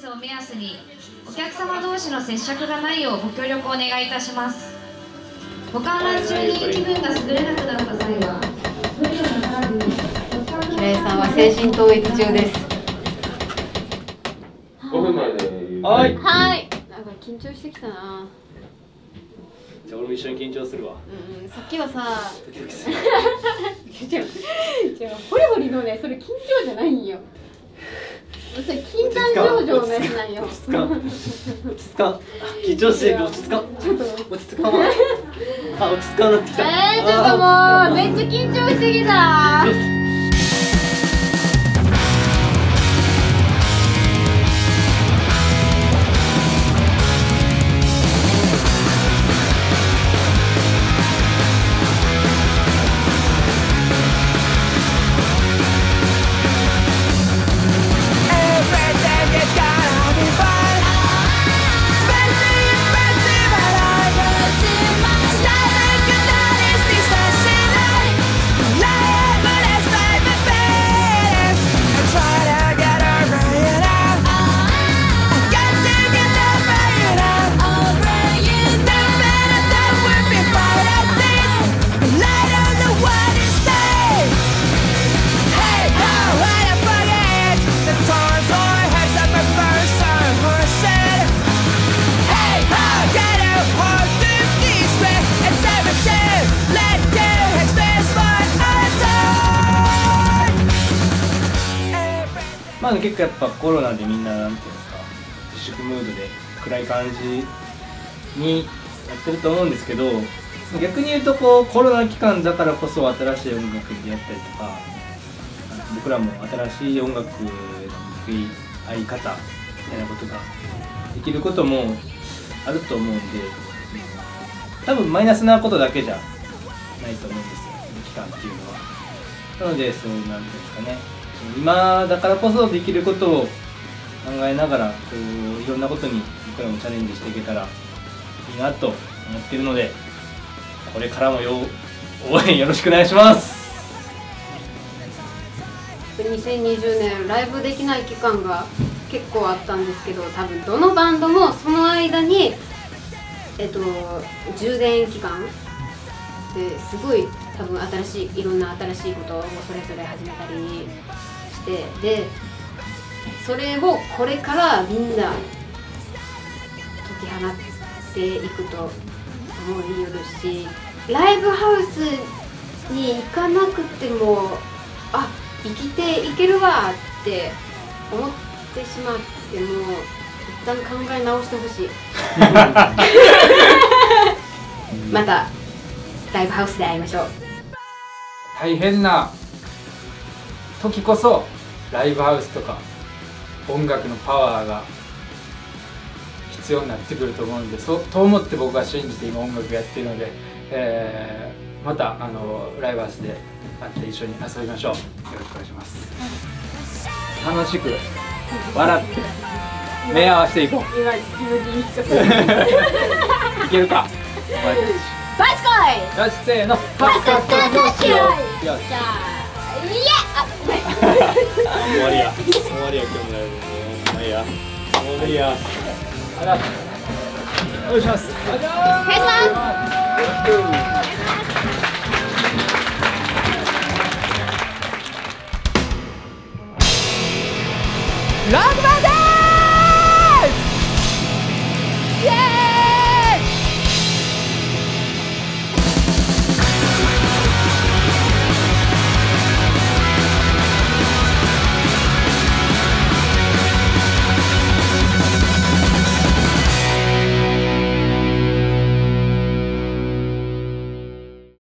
スを目安にお客様同士の接触がないようご協力をお願いいたします。ご観覧中に気分が優れなくなった際は平井さんは精神統一中です。 5分前で。 はい。 はい。なんか緊張してきたな。 じゃあ俺も一緒に緊張するわ。 さっきはさ、ホリホリのね、それ緊張じゃないんよ。それ禁断症状のやつなんよ。 落ち着かん。緊張してる。落ち着かん。落ち着かんわ。あ、落ち着かんなってきた。 ちょっともうめっちゃ緊張してきた。 まあ結構やっぱコロナでみんななんていうんですか、自粛ムードで暗い感じにやってると思うんですけど、逆に言うとこうコロナ期間だからこそ新しい音楽に出会ったりとか、僕らも新しい音楽の向き合い方みたいなことができることもあると思うんで、多分マイナスなことだけじゃないと思うんですよ、この期間っていうのは。なのでそうなんていうんですかね、今だからこそできることを考えながらこういろんなことに僕らもチャレンジしていけたらいいなと思っているので、これからも応援よろしくお願いします。 2020年ライブできない期間が結構あったんですけど、多分どのバンドもその間に充電期間ですごい多分いろんな新しいことをそれぞれ始めたりして、でそれをこれからみんな解き放っていくと思いよるし、ライブハウスに行かなくても生きていけるわって思ってしまっても一旦考え直してほしい。またライブハウスで会いましょう。 大変な時こそライブハウスとか音楽のパワーが必要になってくると思うんで、と思って僕は信じて今音楽やってるので、またライブハウスで会って一緒に遊びましょう。よろしくお願いします。楽しく笑って目合わせていこう。いけるかお前たち。 バチコイ。 よし、せーの。パッカッカッカッしよう。よし。 じゃあ、いえ、 終わりや今日もやる。もういいや。もういいや。 お願いします。 お願いします。ラックバンド。